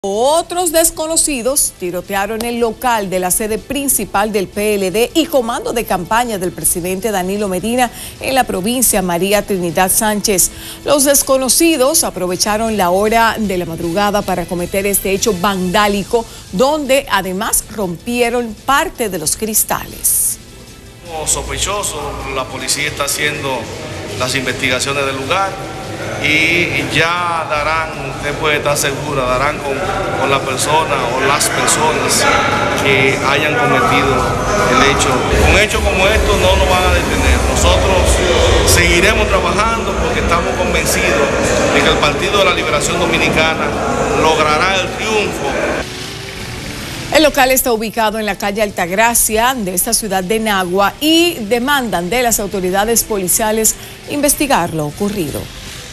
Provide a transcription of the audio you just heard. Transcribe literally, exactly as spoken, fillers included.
Otros desconocidos tirotearon el local de la sede principal del P L D y comando de campaña del presidente Danilo Medina en la provincia María Trinidad Sánchez. Los desconocidos aprovecharon la hora de la madrugada para cometer este hecho vandálico, donde además rompieron parte de los cristales. Como sospechoso, la policía está haciendo las investigaciones del lugar y ya darán, usted puede estar segura, darán con, con la persona o las personas que hayan cometido el hecho. Un hecho como esto no nos van a detener. Nosotros seguiremos trabajando porque estamos convencidos de que el Partido de la Liberación Dominicana logrará el triunfo. El local está ubicado en la calle Altagracia de esta ciudad de Nagua y demandan de las autoridades policiales investigar lo ocurrido.